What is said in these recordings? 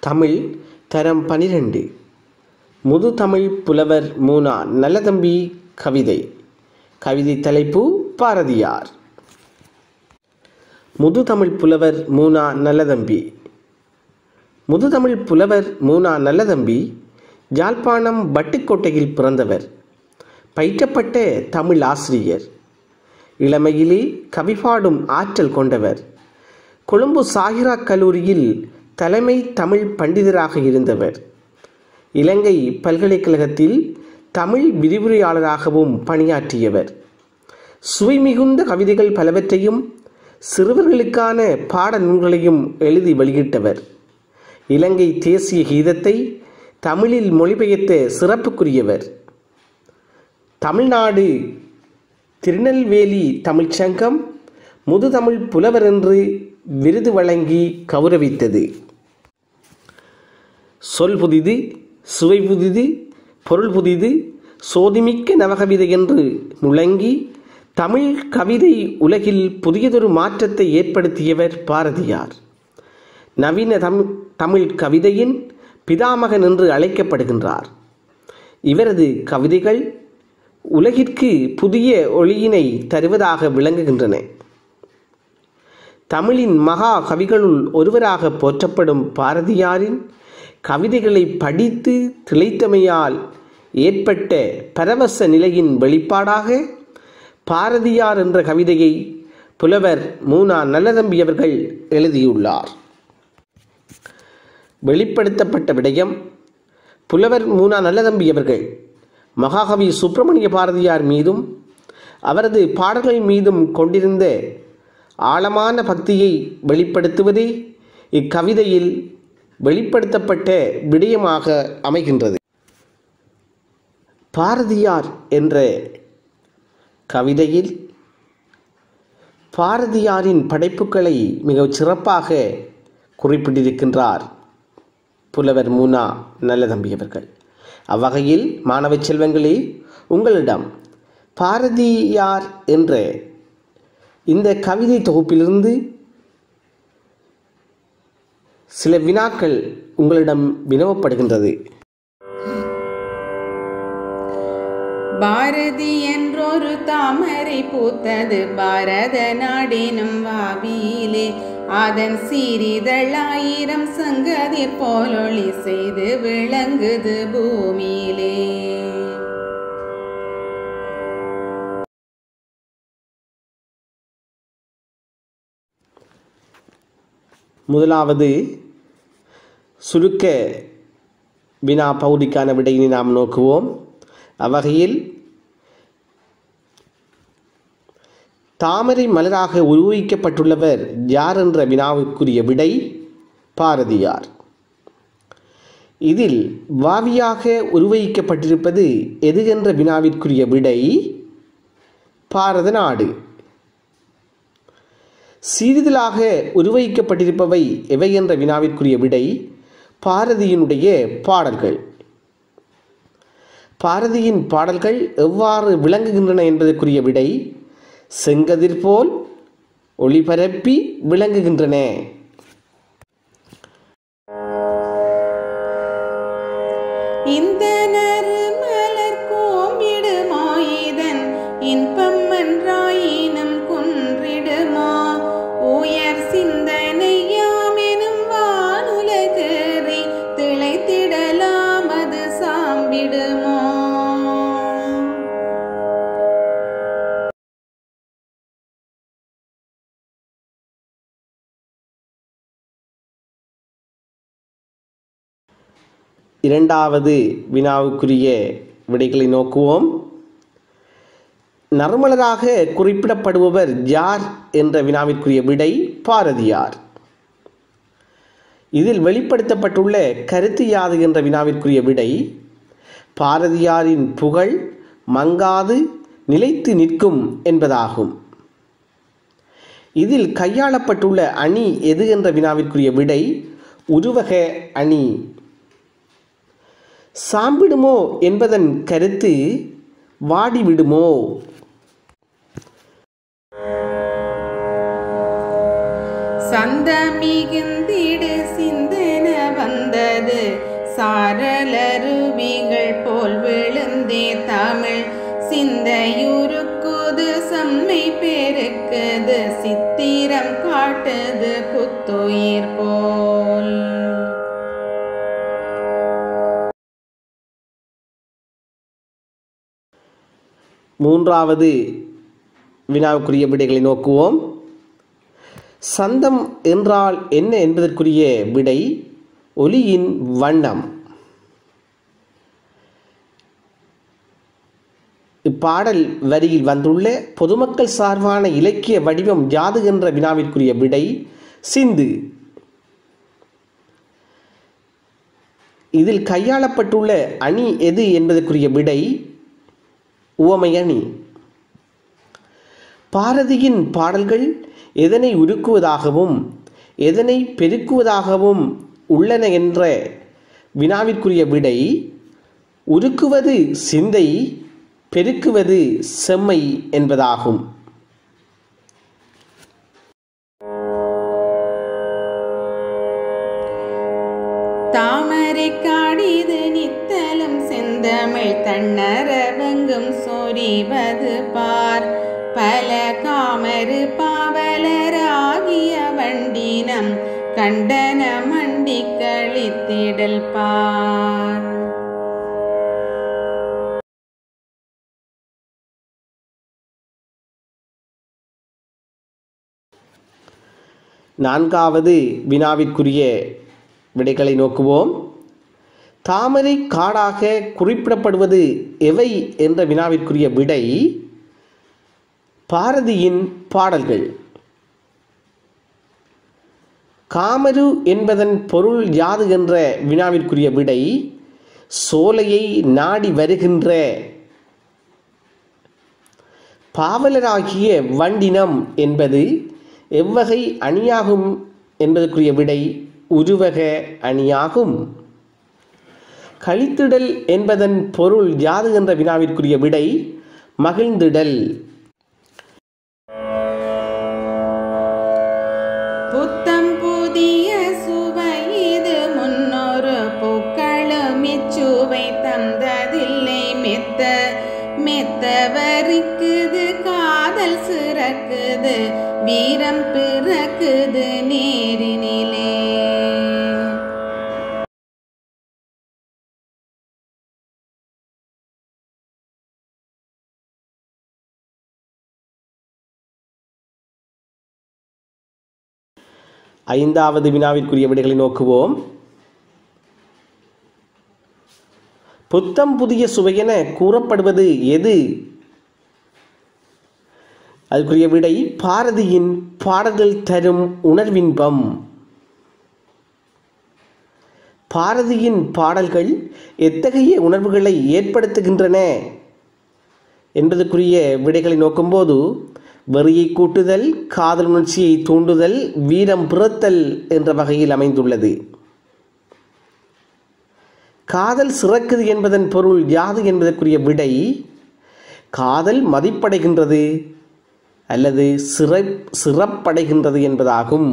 தமிழ் தரம் 12 முதுதமிழ் புலவர் மூனா நல்லதம்பி கவிதை. கவிதை தலைப்பு பாரதியார். முதுதமிழ் புலவர் மூனா நல்லதம்பி. முதுதமிழ் புலவர் மூனா நல்லதம்பி யாழ்ப்பாணம் வட்டுக்கோட்டையில் பிறந்தவர். பயிற்றப்பட்ட தமிழ் ஆசிரியர். இளமையிலே கவிபாடும் ஆற்றல் கொண்டவர். கொழும்பு சாகிரா கல்லூரியில் தலைமை தமிழ் பண்டிதராக இருந்தவர். இலங்கை பல்கலைக்கழகத்தில் தமிழ் விரிவுரையாளராகவும் பணியாற்றியவர். சுவை மிகுந்த கவிதைகள் பலவற்றையும் சிறுவர்களுக்கான பாட நூல்களையும் எழுதி வெளியிட்டவர். இலங்கை தேசிய கீதத்தை தமிழில் மொழிபெயர்த்த சிறப்புக்குரியவர். தமிழ்நாடு திருநெல்வேலி தமிழ்ச்சங்கம் முதுதமிழ் புலவர் என்று விருது வழங்கி கௌரவித்தது. சொல் புதிது, சுவை புதிது, பொருள் புதிது, சோதிமிக்க நவகவிதை என்று முழங்கி தமிழ் கவிதை உலகில் புதியதொரு மாற்றத்தை ஏற்படுத்தியவர் பாரதியார். நவீன தமிழ் கவிதையின் பிதாமகன் என்று அழைக்கப்படுகின்றார். இவரது கவிதைகள் உலகிற்கு புதிய ஒளியினை தருவதாக விளங்குகின்றன. தமிழின் மகா கவிகளுள் ஒருவராக போற்றப்படும் பாரதியாரின் கவிதைகளை படித்து திளைத்தமையால் ஏற்பட்ட பரவச நிலையின் வெளிப்பாடாக பாரதியார் என்ற கவிதையை புலவர் மூனா நல்லதம்பி அவர்கள் எழுதியுள்ளார். வெளிப்படுத்தப்பட்ட விடயம்: புலவர் மூனா நல்லதம்பி அவர்கள் மகாகவி சுப்பிரமணிய பாரதியார் மீதும் அவரது பாடல்கள் மீதும் கொண்டிருந்த ஆழமான பக்தியை வெளிப்படுத்துவதே இக்கவிதையில் வெளிப்படுத்தப்பட்ட விடயமாக அமைகின்றது. பாரதியார் என்ற கவிதையில் பாரதியாரின் படைப்புகளை மிகச் சிறப்பாக குறிப்பிட்டிருக்கின்றார் புலவர் மூனா நல்லதம்பி அவர்கள். அவ்வகையில் மாணவ செல்வங்களே, உங்களிடம் பாரதியார் என்ற இந்த கவிதை தொகுப்பிலிருந்து சில வினாக்கள் உங்களிடம் வினவப்படுகின்றது. பாரதி என்றொரு தாமரை பூத்தது பாரத நாடெனும் வாவியிலே, அதன் சீரிதழாயிரம் சங்கதிர் போலொளி செய்து விளங்குது பூமியிலே. முதலாவது சுருக்க வினா பகுதிக்கான விடையினை நாம் நோக்குவோம். அவ்வகையில் தாமரை மலராக உருவகிக்கப்பட்டுள்ளவர் யார் என்ற வினாவுக்குரிய விடை பாரதியார். இதில் வாவியாக உருவகிக்கப்பட்டிருப்பது எது என்ற வினாவிற்குரிய விடை பாரத நாடு. சீரிதழாக உருவகிக்கப்பட்டிருப்பவை எவை என்ற வினாவிற்குரிய விடை பாரதியினுடைய பாடல்கள். பாரதியின் பாடல்கள் எவ்வாறு விளங்குகின்றன என்பதற்குரிய விடை செங்கதிர் போல் ஒளிபரப்பி விளங்குகின்றன. இந்த நறுமலர் கோம்பிடுமாயிதன் இன்பம் என்றாயினும் குன்றிடுமா, உயர் சிந்தனையாமெனும் வானுலகேறி திளைத்திடலாம் அது சாம்பிடுமோ. இரண்டாவது வினாவுக்குரிய விடைகளை நோக்குவோம். நறுமலராக குறிப்பிடப்படுபவர் யார் என்ற வினாவிற்குரிய விடை பாரதியார். இதில் வெளிப்படுத்தப்பட்டுள்ள கருத்து யாது என்ற வினாவிற்குரிய விடை பாரதியாரின் புகழ் மங்காது நிலைத்து நிற்கும் என்பதாகும். இதில் கையாளப்பட்டுள்ள அணி எது என்ற வினாவிற்குரிய விடை உருவக அணி. சாம்பிடுமோ என்பதன் கருத்து வாடிவிடுமோ. சந்தமிகுந்திடு சிந்தன வந்த சாரலருவிகள் போல் விழுந்தே தமிழ் சிந்தையுருக்குது செம்மை பெருக்குது சித்திரம் காட்டுது புத்துயிர் போல். மூன்றாவது வினாவுக்குரிய விடைகளை நோக்குவோம். சந்தம் என்றால் என்ன என்பதற்குரிய விடை ஒலியின் வண்ணம். இப்பாடல் வரியில் வந்துள்ள பொதுமக்கள் சார்பான இலக்கிய வடிவம் யாது என்ற வினாவிற்குரிய விடை சிந்து. இதில் கையாளப்பட்டுள்ள அணி எது என்பதற்குரிய விடை உவமை அணி. பாரதியின் பாடல்கள் எதனை உருக்குவதாகவும் எதனை பெருக்குவதாகவும் உள்ளன என்ற வினாவிற்குரிய விடை உருக்குவது சிந்தை, பெருக்குவது செம்மை என்பதாகும். தாமரை காடிது நித்தலும் செந்தமிழ் தன்னரவங்கும் சொரிவது பார் பல காமரு பாவலராகிய வண்டினம் கண்டன மண்டி கழித்திடல் பார். நான்காவது வினாவிற்குரிய விடைகளை நோக்குவோம். தாமரை காடாக குறிப்பிடப்படுவது எவை என்ற வினாவிற்குரிய விடை பாரதியின் பாடல்கள். காமரு என்பதன் பொருள் யாது என்ற வினாவிற்குரிய விடை சோலையை நாடி வருகின்ற பாவலராகிய வண்டினம் என்பது எவ்வகை அணியாகும் என்பதற்குரிய விடை உருவக அணியாகும். கழித்திடல் என்பதன் பொருள் யாது என்ற வினாவிற்குரிய விடை மகிழ்ந்திடல். புத்தம் புதிய சுவை இது முன்னொரு பூக்களும் இச்சுவை தந்ததில்லை மெத்த மெத்த வரிக்குது காதல் சிறக்குது வீரம் பிறக்குது நேரினிலே. ஐந்தாவது வினாவிற்குரிய விடைகளை நோக்குவோம். புத்தம் புதிய சுவையென கூறப்படுவது எது? அதுக்குரிய விடை பாரதியின் பாடல்கள் தரும் உணர்வின்பம். பாரதியின் பாடல்கள் எத்தகைய உணர்வுகளை ஏற்படுத்துகின்றன என்பதற்குரிய விடைகளை நோக்கும்போது வெறியை கூட்டுதல், காதல் உணர்ச்சியை தூண்டுதல், வீரம் பிறத்தல் என்ற வகையில் அமைந்துள்ளது. காதல் சிறக்குது என்பதன் பொருள் யாது என்பதற்குரிய விடை காதல் மதிப்படைகின்றது அல்லது சிறப்படைகின்றது என்பதாகும்.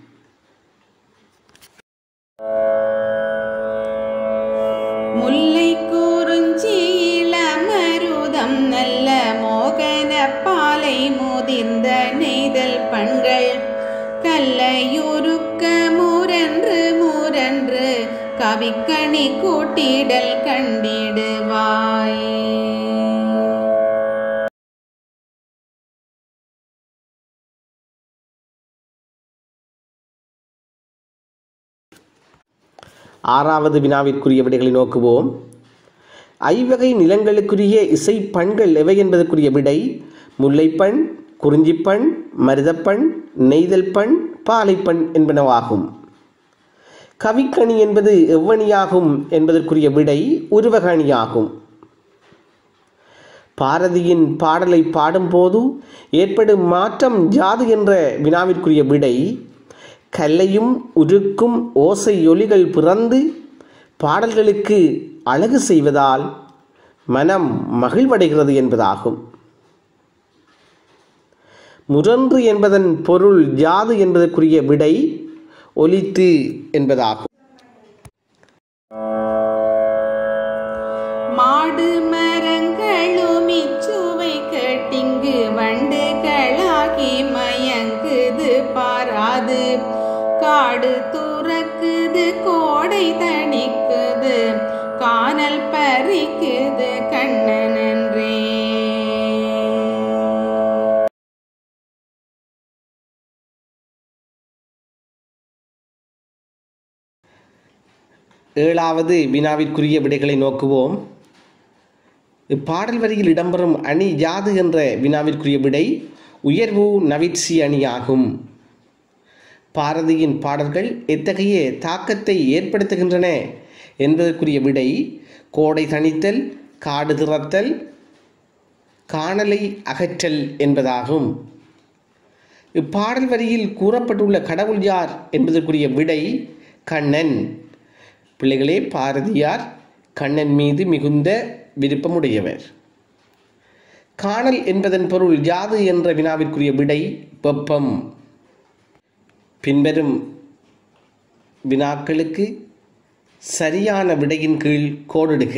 முல்லை குறிஞ்சி இளமருதம் நல்ல மோகன பாலை முதிர்ந்த நெய்தல் பண்கள் கல்லையுருக்க முரன்று முரன்று கவிக்கணி கூட்டிடல் கண்டிடுவாய். ஆறாவது வினாவிற்குரிய விடைகளை நோக்குவோம். ஐவகை நிலங்களுக்குரிய இசை பண்கள் எவை என்பதற்குரிய விடை முல்லைப்பண், குறிஞ்சிப்பண், மருதப்பண், நெய்தல் பண், பாலைப்பண் என்பனவாகும். கவிக்கணி என்பது எவ்வணியாகும் என்பதற்குரிய விடை உருவக அணியாகும். பாரதியின் பாடலை பாடும்போது ஏற்படும் மாற்றம் யாது என்ற வினாவிற்குரிய விடை கல்லையும் உருக்கும் ஓசை ஒலிகள் பிறந்து பாடல்களுக்கு அழகு செய்வதால் மனம் மகிழ்வடைகிறது என்பதாகும். முரன்று என்பதன் பொருள் யாது என்பதற்குரிய விடை ஒலித்து என்பதாகும். காடு மரங்களும் இச்சுவை கட்டிங்கு வண்டுகளாகி மயங்குது பாராது. காடு துறக்குது கோடை தணிக்குது கானல் பறிக்குது கண்ணனன்றே. ஏழாவது வினாவிற்குரிய விடைகளை நோக்குவோம். இப்பாடல் வரியில் இடம்பெறும் அணி யாது என்ற வினாவிற்குரிய விடை உயர்வு நவிற்சி அணி ஆகும். பாரதியின் பாடல்கள் எத்தகைய தாக்கத்தை ஏற்படுத்துகின்றன என்பதற்குரிய விடை கோடை தணித்தல், காடு திறத்தல், காணலை அகற்றல் என்பதாகும். இப்பாடல் வரியில் கூறப்பட்டுள்ள கடவுள் யார் என்பதற்குரிய விடை கண்ணன். பிள்ளைகளே, பாரதியார் கண்ணன் மீது மிகுந்த விருப்பமுடையவர். காணல் என்பதன் பொருள் யாது என்ற வினாவிற்குரிய விடை வெப்பம். பின்வரும் வினாக்களுக்கு சரியான விடையின் கீழ் கோடிடுக.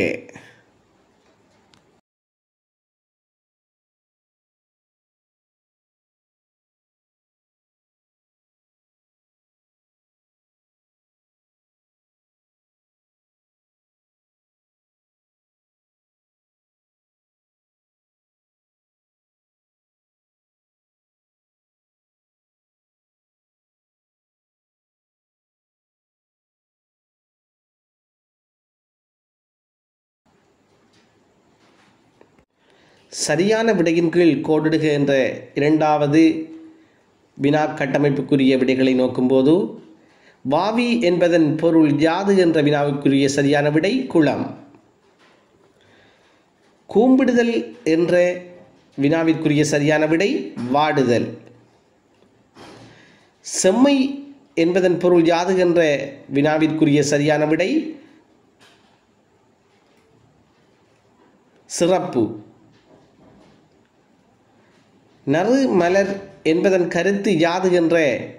சரியான விடையின் கீழ் கோடிடுக என்ற இரண்டாவது வினா கட்டமைப்புக்குரிய விடைகளை நோக்கும்போது வாவி என்பதன் பொருள் யாது என்ற வினாவுக்குரிய சரியான விடை குளம். கூம்பிடுதல் என்ற வினாவிற்குரிய சரியான விடை வாடுதல். செம்மை என்பதன் பொருள் யாது என்ற வினாவிற்குரிய சரியான விடை சிறப்பு. நறு மலர் என்பதன் கருத்து யாது என்ற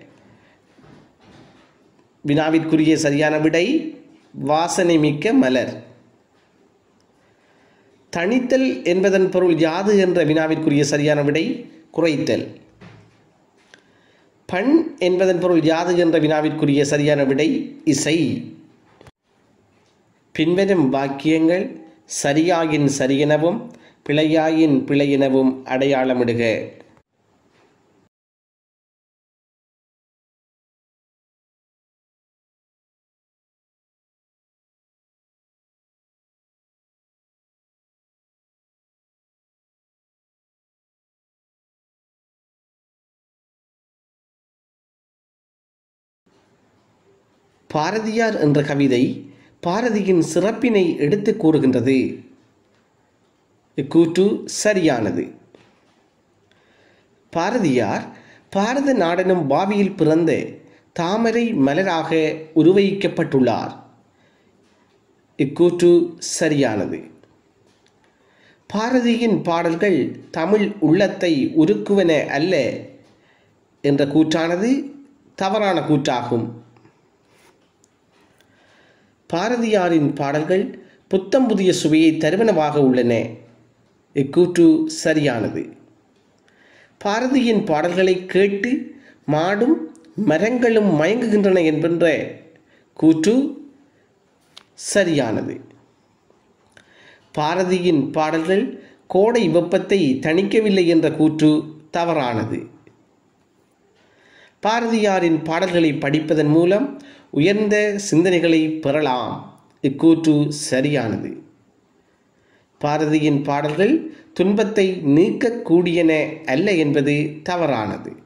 வினாவிற்குரிய சரியான விடை வாசனை மிக்க மலர். தணித்தல் என்பதன் பொருள் யாது என்ற வினாவிற்குரிய சரியான விடை குறைத்தல். பண் என்பதன் பொருள் யாது என்ற வினாவிற்குரிய சரியான விடை இசை. பின்வரும் வாக்கியங்கள் சரியாயின் சரியெனவும் பிழையாயின் பிழை எனவும் அடையாளமிடுக. பாரதியார் என்ற கவிதை பாரதியின் சிறப்பினை எடுத்து கூறுகின்றது. இக்கூற்று சரியானது. பாரதியார் பாரத நாடெனும் பாவியில் பிறந்த தாமரை மலராக உருவகிக்கப்பட்டுள்ளார். இக்கூற்று சரியானது. பாரதியின் பாடல்கள் தமிழ் உள்ளத்தை உருக்குவன அல்ல என்ற கூற்றானது தவறான கூற்றாகும். பாரதியாரின் பாடல்கள் புத்தம் புதிய சுவையை தருவனவாக உள்ளன. இக்கூற்று சரியானது. பாரதியின் பாடல்களை கேட்டு மாடும் மரங்களும் மயங்குகின்றன என்கின்ற கூற்று சரியானது. பாரதியின் பாடல்கள் கோடை வெப்பத்தை தணிக்கவில்லை என்ற கூற்று தவறானது. பாரதியாரின் பாடல்களை படிப்பதன் மூலம் உயர்ந்த சிந்தனைகளை பெறலாம். இக்கூற்று சரியானது. பாரதியின் பாடல்கள் துன்பத்தை நீக்கக்கூடியன அல்ல என்பது தவறானது.